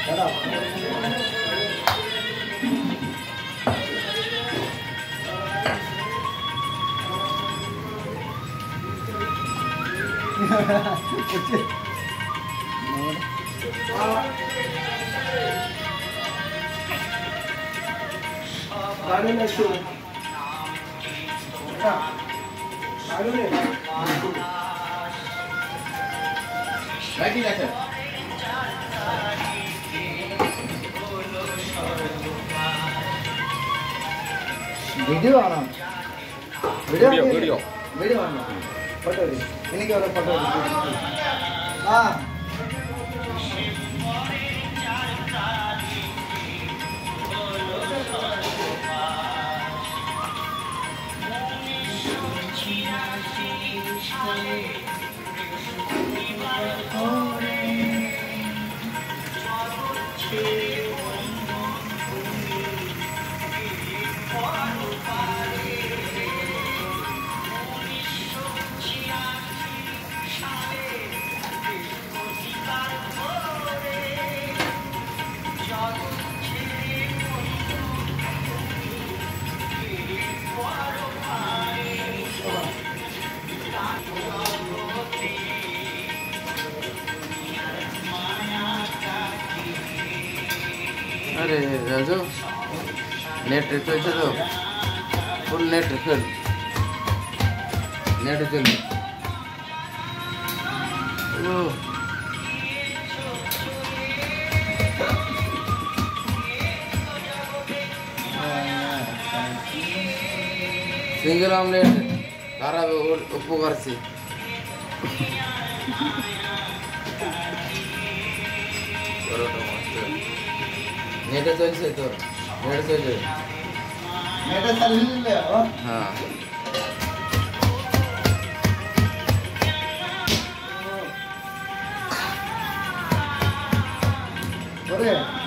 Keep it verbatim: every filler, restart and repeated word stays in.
দাদা गाड़ी में शो गाड़ी में बैठी जाते वीडियो आना वीडियो वीडियो वीडियो वीडियो आना फोटो दी इन्हीं के वाला फोटो दी हाँ अरे राजू नेट रिफिल चलो फुल नेट रिफिल नेट चल ओ सिंगल ऑमलेट तारा उपकार से नेट चलছে তো नेट চলছে नेट चलले हो हां अरे